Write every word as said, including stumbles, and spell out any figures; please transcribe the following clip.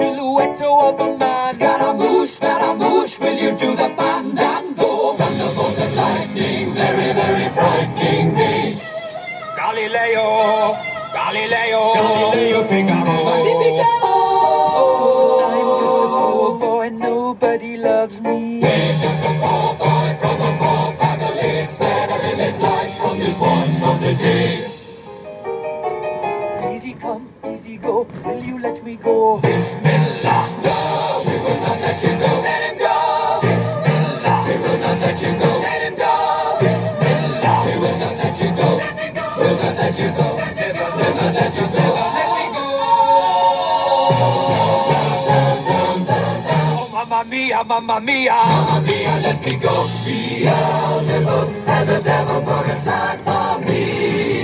silhouette of a man. Scaramouche, Scaramouche, will you do the fandango? Thunderbolt and lightning, very, very frightening me. Galileo, Galileo, Galileo Figaro. Magnifico! I'm just a poor boy, nobody loves me. He's just a poor boy from a poor family, sparing his life from this monstrosity. Easy come, easy go, will you let me go? Bismillah, no, we will not let you go. Let him go. Bismillah, we will not let you go. Let him go. Bismillah, we will not let you go. Let me go. We'll not let you go. Never, never let you go. Let me go! Oh, mamma mia, mamma mia! Mamma mia, let me go. Beelzebub has a devil put inside for me.